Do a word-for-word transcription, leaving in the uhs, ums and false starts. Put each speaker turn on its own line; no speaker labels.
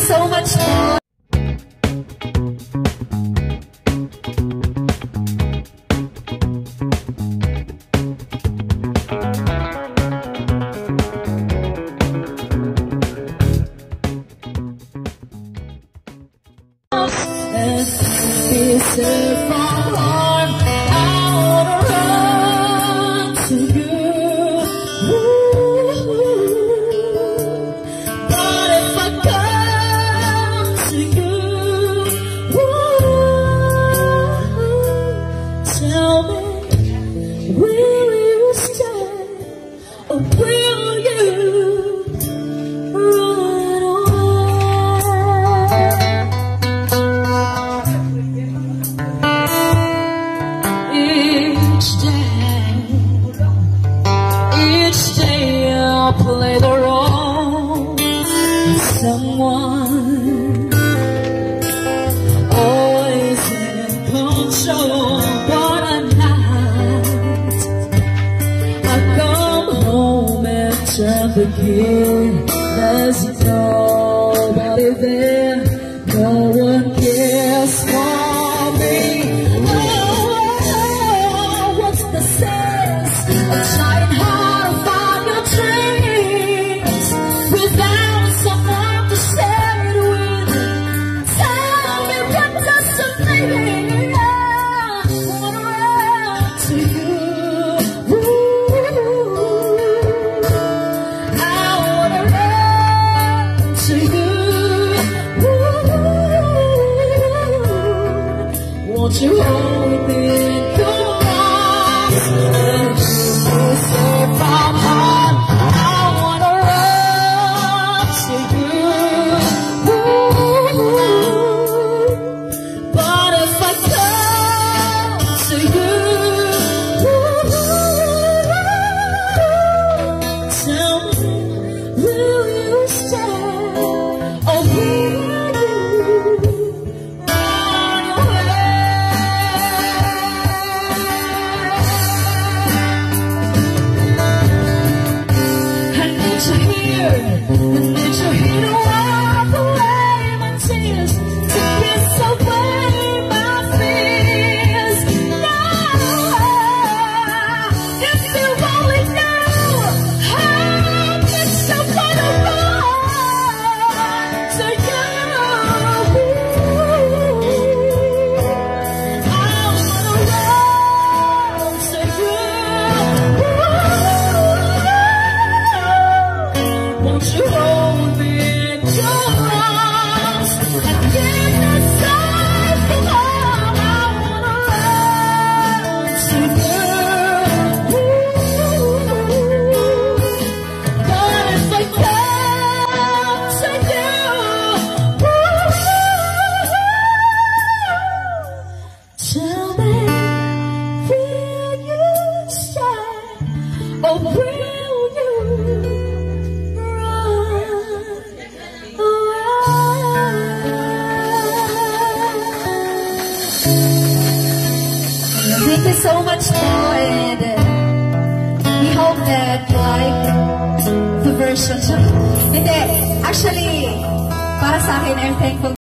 so much more.
And be safe from harm, I wanna run to you. Ooh. But if I come to you, ooh, tell me, will you stay or will you run away? Each day, each day I'll play the role of someone always in control. But at night I come home and turn the key. There's nobody there, no one cares for me. Trying hard to find your dreams without someone to share it with. Tell me what does it mean? I wanna run to you. Ooh, I wanna run to you. Ooh, won't you hold me in your arms? Safe from harm, I wanna run to you. Ooh, but if I come to you, ooh, tell me, will you stay or will you run away? I need you here to wipe away my tears, to kiss away my fears. Now, if you only knew how much I wanna run to you. I wanna run to you. Won't you hold me in your arms and give me safe from harm? I wanna run to you. But if I come to you, tell me, will you stay or will you
Thank you so much more, and uh, we hope that you like the version. Hindi, actually, para sa akin, I'm thankful.